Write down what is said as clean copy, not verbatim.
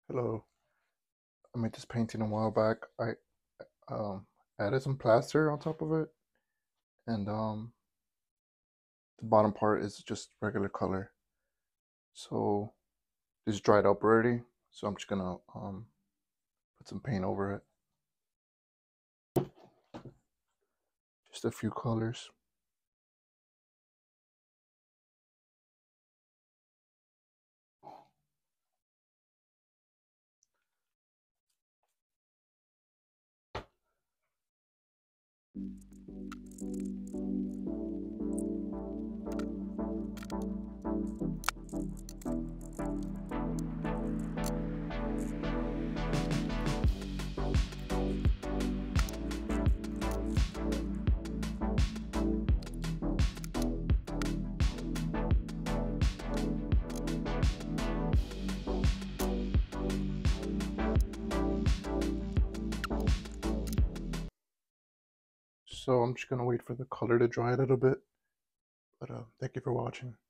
Hello. I made this painting a while back. I um added some plaster on top of it, and the bottom part is just regular color. So this dried up already. So I'm just gonna put some paint over it. Just a few colors. So I'm just gonna wait for the color to dry a little bit. But thank you for watching.